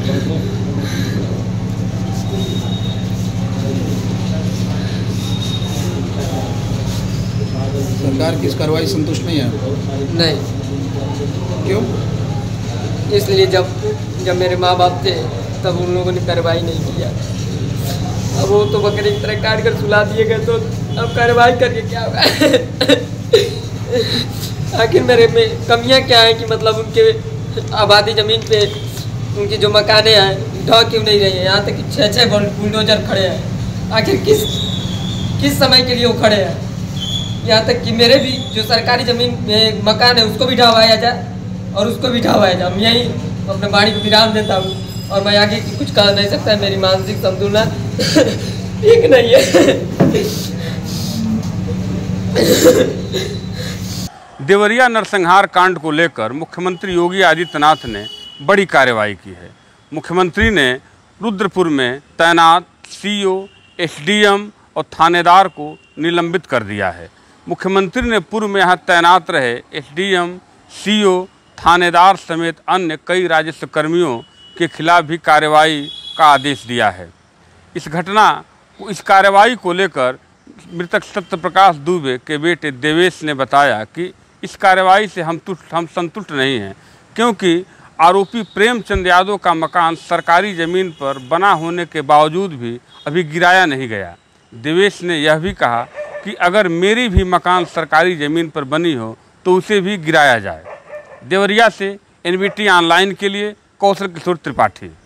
सरकार की इस कार्रवाई संतुष्ट नहीं है? नहीं। क्यों? इसलिए जब मेरे माँ बाप थे तब उन लोगों ने कार्रवाई नहीं किया। अब वो तो बकरे की तरह काट कर सुला दिए गए, तो अब कार्रवाई करके क्या होगा? आखिर मेरे में कमियां क्या है कि मतलब उनके आबादी ज़मीन पे उनकी जो मकाने हैं ढह क्यों नहीं रही हैं? यहाँ तक कि 6-6 बुलडोजर खड़े हैं। आखिर किस समय के लिए वो खड़े हैं? यहाँ तक कि मेरे भी जो सरकारी ज़मीन में मकान है उसको भी ढहवाया जाए और उसको भी ढहवाया जाए। मैं यही अपने वाणी को विराम देता हूँ और मैं आगे कुछ कह नहीं सकता। मेरी मानसिक संतुलन ठीक नहीं है। देवरिया नरसंहार कांड को लेकर मुख्यमंत्री योगी आदित्यनाथ ने बड़ी कार्रवाई की है। मुख्यमंत्री ने रुद्रपुर में तैनात सीओ, एसडीएम और थानेदार को निलंबित कर दिया है। मुख्यमंत्री ने पूर्व में यहाँ तैनात रहे एसडीएम, सीओ, थानेदार समेत अन्य कई राजस्व कर्मियों के खिलाफ भी कार्रवाई का आदेश दिया है। इस कार्रवाई को लेकर मृतक सत्यप्रकाश दुबे के बेटे देवेश ने बताया कि इस कार्रवाई से हम संतुष्ट नहीं हैं, क्योंकि आरोपी प्रेमचंद यादव का मकान सरकारी ज़मीन पर बना होने के बावजूद भी अभी गिराया नहीं गया। देवेश ने यह भी कहा कि अगर मेरी भी मकान सरकारी ज़मीन पर बनी हो तो उसे भी गिराया जाए। देवरिया से NBT ऑनलाइन के लिए कौशल किशोर त्रिपाठी।